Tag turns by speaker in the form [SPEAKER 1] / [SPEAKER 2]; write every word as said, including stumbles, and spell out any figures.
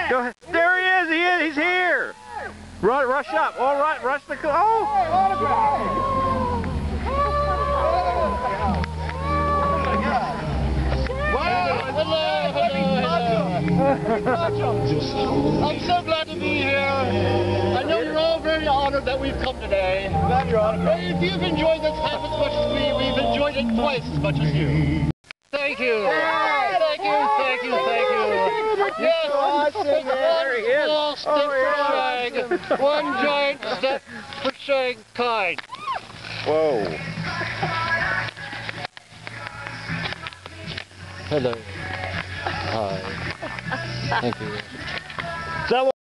[SPEAKER 1] Go ahead. There he is. He is. He's here. Run, rush up. All right, rush the. Oh.
[SPEAKER 2] I'm so glad to be here. I know you're all very honored that we've come today. Glad you're honored. If you've enjoyed this half as much as we, we've enjoyed it twice as much as you. Thank you. Thank you, thank you, thank you. Yes,
[SPEAKER 1] There he is.
[SPEAKER 2] one small step
[SPEAKER 1] Oh,
[SPEAKER 2] for Shag, one giant step for Shag kind.
[SPEAKER 1] Whoa.
[SPEAKER 2] Hello. Hi. Thank you.
[SPEAKER 1] Is that